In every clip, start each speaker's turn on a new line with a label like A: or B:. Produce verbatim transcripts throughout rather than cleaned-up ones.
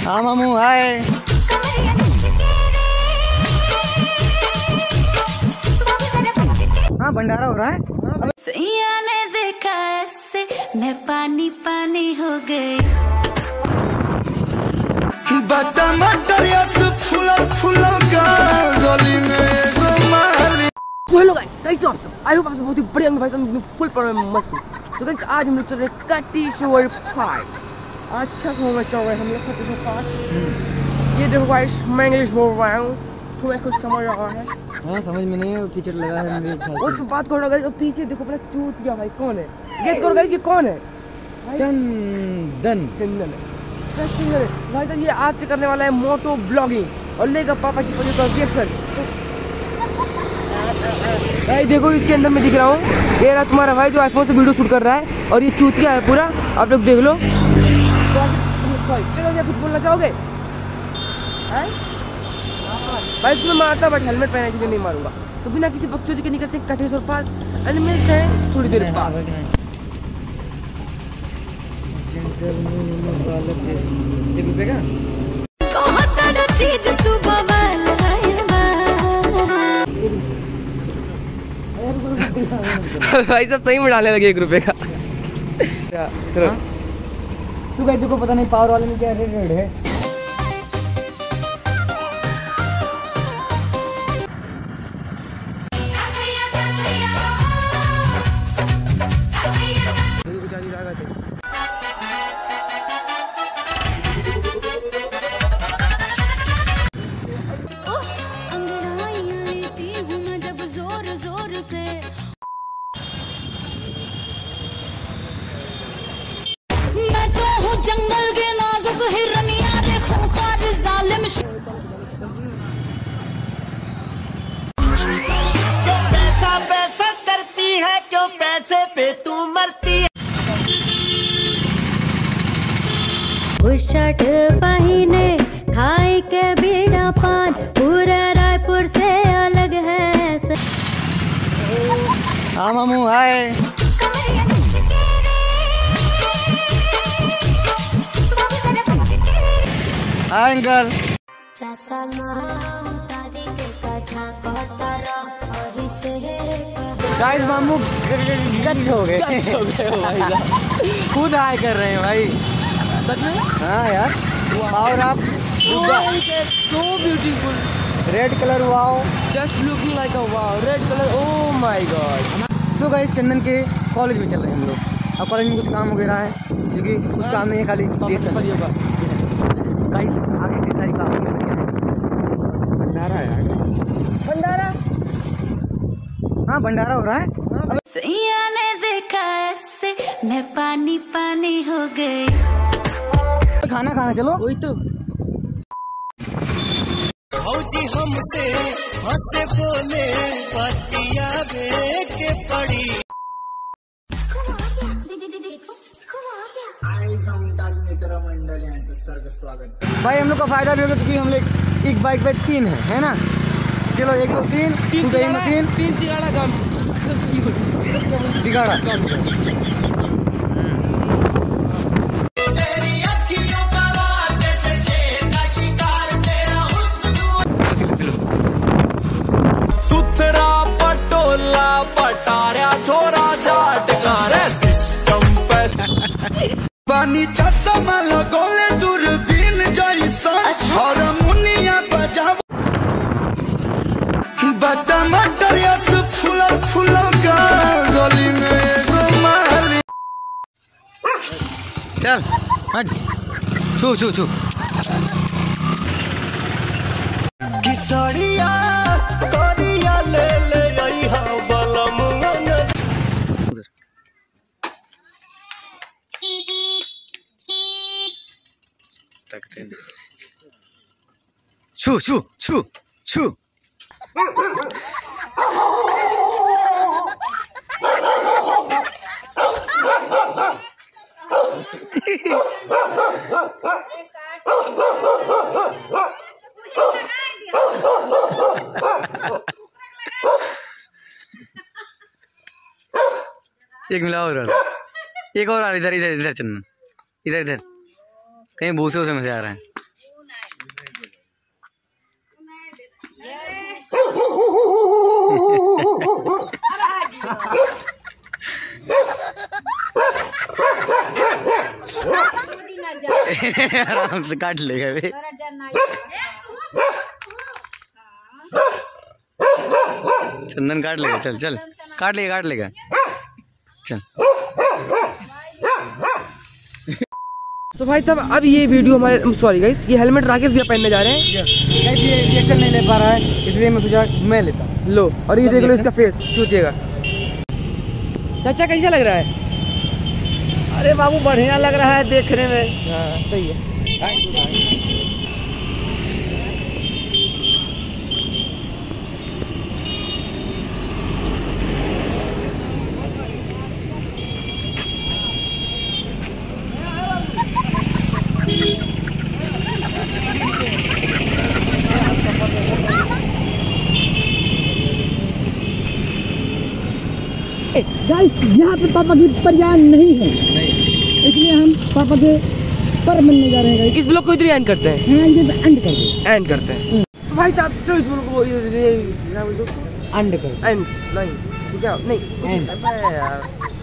A: हाँ मामू हाय। हाँ भंडारा हो रहा है।
B: सैया ने देखा ऐसे मैं पानी पानी हो गई।
C: तो हेलो गाइस, कैसे हो आप सब? आई होप आप सब बहुत ही बढ़िया होंगे भाई सब फुल पर में मस्त हूं। तो गाइस आज हम लोग चल रहे हैं कटी शोर फाइव। आज क्या होगा चल रहा है हम लोग कटी शोर फाइव। ये देखो गाइस मैं इंग्लिश बोल रहा हूं, तुम्हें कुछ समझ रहा है?
A: हाँ समझ में नहीं है, कीचड़ लगा है मेरे ख्याल से।
C: उस बात करो गाइस, और पीछे देखो अपना चूत गया भाई, कौन है? गेस करो गाइस ये कौन है?
A: चंदन।
C: चंदन है भाई साहब। ये आज से करने वाला है मोटो ब्लॉगिंग और लेगा पापा की पति का रिएक्शन। भाई देखो इसके अंदर मैं दिख रहा हूँ, ये रहा तुम्हारा भाई जो आईफोन से वीडियो शूट कर रहा है और ये चूतिया है पूरा, आप लोग देख लो। चलो क्या कुछ बोलना चाहोगे भाई? इसमें मारता बट हेलमेट पहने के लिए नहीं मारूंगा। तो बिना किसी बकचोदी के निकलते कटेश्वर पार्क और मिलते हैं थोड़ी देर बाद।
A: एक रुपए का
C: भाई सब सही में डालने लगे एक रुपए का।
A: तू भाई देखो पता नहीं पावर वाले में क्या रेड रेड है।
B: जंगल के नाजुक हिरनिया देखो खार जालिम।
D: पैसा पैसा करती है क्यों, पैसे पे तू मरती है।
B: शर्ट पहने खाई के बीड़ा पान पूरा रायपुर से अलग है।
A: हाँ मामू हाय। Hi uncle. गाइस मामू गच हो गए खुद हाय कर रहे हैं भाई।
C: सच में?
A: हाँ यार। और आप
C: so beautiful,
A: red colour wow,
C: just looking like a wow, red colour, oh my god.
A: So guys Chandan के कॉलेज में चल रहे हैं हम लोग। अब कॉलेज में कुछ काम वगैरह है क्योंकि कुछ काम नहीं है, खाली गाइस आगे ढेर सारी काम की लड़कियां हैं। भंडारा है आगे।
C: भंडारा?
A: हाँ भंडारा हो रहा है।
B: सैया ने देखा ऐसे मैं पानी पानी हो गई।
A: खाना खाना चलो।
C: वही तो
D: भौजी हमसे हंसे बोले पतिया के पड़ी।
A: भाई हम लोग का फायदा भी होगा क्योंकि हम लोग एक बाइक पे तीन है, है ना? चलो एक दो तीन
C: तीन
A: तीन में तीन
C: तीन तिगाड़ा काम
A: बिगाड़ा।
D: सुथरा पटोला पटारा छोरा जाट का सिस्टम पे पानी चश्मा लगोले दूरबीन जैसा और मुनिया बजाव बटा मटर यस फूला फूला का गली में घुमाली।
A: चल हट छू छू छू।
D: किसड़िया करिया ले ले आई हा बलम
A: छू छू छू छू। एक मिला और एक और आ इधर इधर इधर चंदन इधर इधर कहीं भूसे उसे में से आ रहा है। आराम से काट लेगा बे। चंदन काट लेगा, चल चल काट लेगा काट लेगा चल।
C: तो भाई साहब अब ये वीडियो हमारे सॉरी गाइस ये हेलमेट राकेश भैया पहनने जा रहे हैं।
A: ये रिएक्शन नहीं ले पा रहा है इसलिए मैं सोचा मैं लेता।
C: लो और ये देख लो इसका फेस चूतिएगा। चाचा कैसा लग रहा है?
A: अरे बाबू बढ़िया लग रहा है देखने में।
C: हाँ सही है।
E: गाइस यहाँ पे पापा की परिवार नहीं है, इसलिए हम पापा के पर मिलने जा रहे हैं।
C: इस ब्लॉग को इधर एंड करते हैं।
E: हाँ ये एंड कर दो,
C: एंड करते हैं। तो भाई साहब चलो इस ब्लॉग को
E: एंड कर दो।
C: एंड नहीं क्या नहीं
E: एंड
C: यार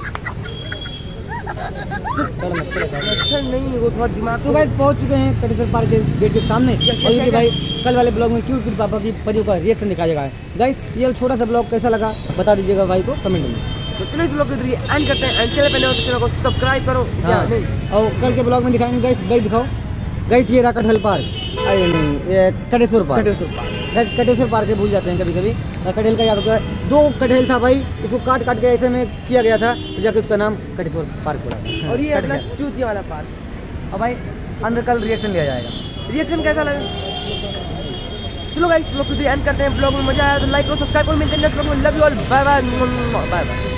C: अच्छा नहीं वो थोड़ा दिमाग।
E: तो गाइस पहुंच चुके हैं कटेश्वर पार्क के गेट के सामने। और ये भाई कल वाले ब्लॉग में क्यों क्यों पापा की परियों का रिएक्शन दिखाया गया है। गाइस ये छोटा सा ब्लॉग कैसा लगा बता दीजिएगा भाई को कमेंट में।
C: तो चलो इस ब्लॉग को इधर एंड करते हैं। एंड चैनल पे नए हो तो चैनल को सब्सक्राइब करो।
E: हाँ नहीं और कल के ब्लॉग में दिखाएंगे गाइस। गाइस दिखाओ गाइस ये रहा कटहल पार्क, अरे नहीं ये Kateshwar park.
C: Kateshwar park
E: guys Kateshwar park के भूल जाते हैं कभी कभी। कटहल का याद होता है, दो कटहल था भाई इसको काट काट के ऐसे में किया गया था तो जाके उसका नाम कटेश्वर पार्क पड़ा।
C: और ये अपना चूतिया वाला पार्क।
E: और भाई अंदर कल रिएक्शन लिया जाएगा।
C: रिएक्शन कैसा लगा? चलो गाइस ब्लॉग को एंड करते हैं। ब्लॉग में मजा आया तो लाइक करो सब्सक्राइब करो। मिलते हैं नेक्स्ट ब्लॉग में। Love you all bye bye bye bye.